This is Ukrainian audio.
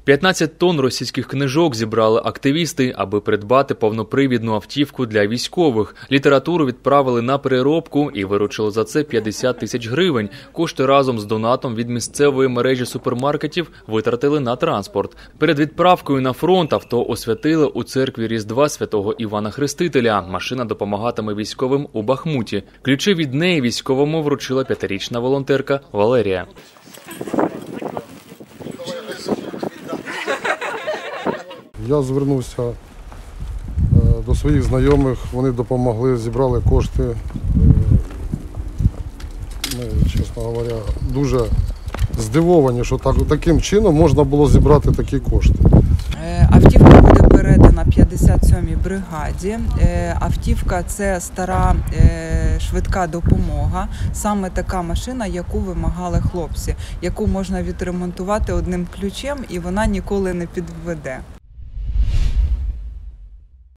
15 тонн російських книжок зібрали активісти, аби придбати повнопривідну автівку для військових. Літературу відправили на переробку і виручили за це 50 тисяч гривень. Кошти разом з донатом від місцевої мережі супермаркетів витратили на транспорт. Перед відправкою на фронт авто освятили у церкві Різдва святого Івана Хрестителя. Машина допомагатиме військовим у Бахмуті. Ключі від неї військовому вручила 5-річна волонтерка Валерія. Я звернувся до своїх знайомих, вони допомогли, зібрали кошти. Ми, чесно говоря, дуже здивовані, що таким чином можна було зібрати такі кошти. Автівка буде передана 57-й бригаді. Автівка – це стара швидка допомога. Саме така машина, яку вимагали хлопці, яку можна відремонтувати одним ключем і вона ніколи не підведе.